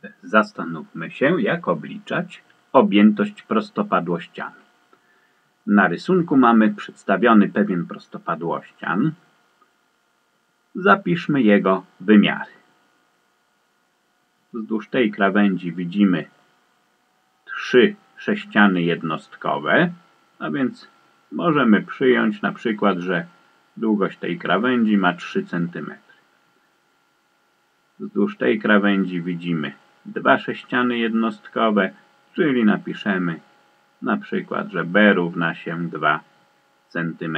Zastanówmy się, jak obliczać objętość prostopadłościan. Na rysunku mamy przedstawiony pewien prostopadłościan. Zapiszmy jego wymiary. Wzdłuż tej krawędzi widzimy 3 sześciany jednostkowe, a więc możemy przyjąć na przykład, że długość tej krawędzi ma 3 cm. Wzdłuż tej krawędzi widzimy 2 sześciany jednostkowe, czyli napiszemy na przykład, że b równa się 2 cm.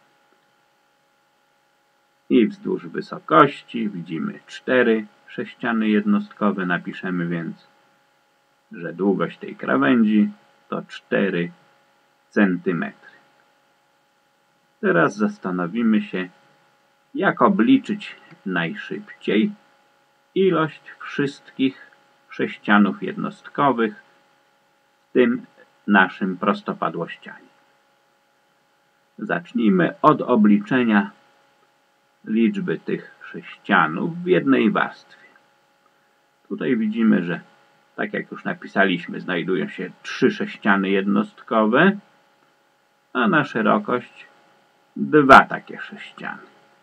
I wzdłuż wysokości widzimy 4 sześciany jednostkowe, napiszemy więc, że długość tej krawędzi to 4 cm. Teraz zastanowimy się, jak obliczyć najszybciej ilość wszystkich sześcianów jednostkowych w tym naszym prostopadłościanie. Zacznijmy od obliczenia liczby tych sześcianów w jednej warstwie. Tutaj widzimy, że tak jak już napisaliśmy, znajdują się 3 sześciany jednostkowe, a na szerokość 2 takie sześciany.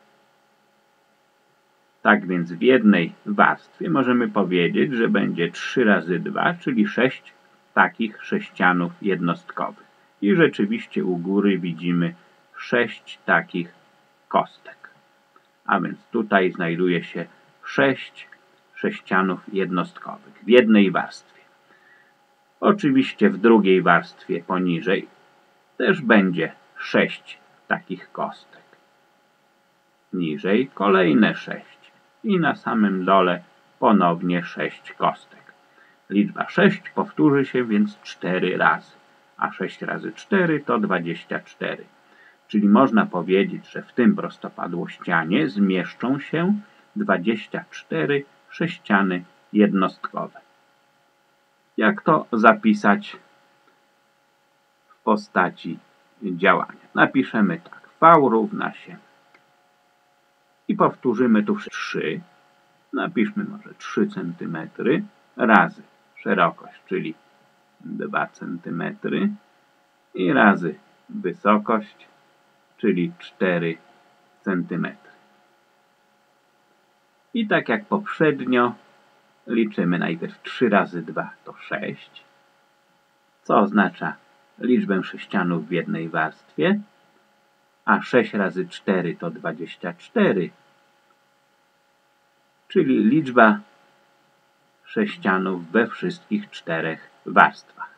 Tak więc w jednej warstwie możemy powiedzieć, że będzie 3 razy 2, czyli 6 takich sześcianów jednostkowych. I rzeczywiście u góry widzimy 6 takich kostek. A więc tutaj znajduje się 6 sześcianów jednostkowych w jednej warstwie. Oczywiście w drugiej warstwie poniżej też będzie 6 takich kostek. Niżej kolejne 6 i na samym dole ponownie 6 kostek. Liczba 6 powtórzy się więc 4 razy, a 6 razy 4 to 24. Czyli można powiedzieć, że w tym prostopadłościanie zmieszczą się 24 sześciany jednostkowe. Jak to zapisać w postaci działania? Napiszemy tak. V równa się i powtórzymy tu 3. Napiszmy może 3 cm razy szerokość, czyli 2 cm i razy wysokość, czyli 4 cm. I tak jak poprzednio liczymy najpierw 3 razy 2 to 6, co oznacza liczbę sześcianów w jednej warstwie, a 6 razy 4 to 24, czyli liczba sześcianów we wszystkich 4 warstwach.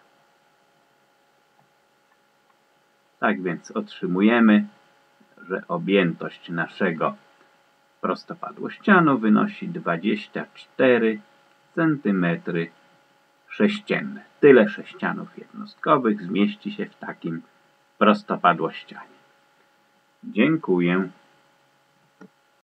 Tak więc otrzymujemy, że objętość naszego prostopadłościanu wynosi 24 cm sześcienne. Tyle sześcianów jednostkowych zmieści się w takim prostopadłościanie. Dziękuję.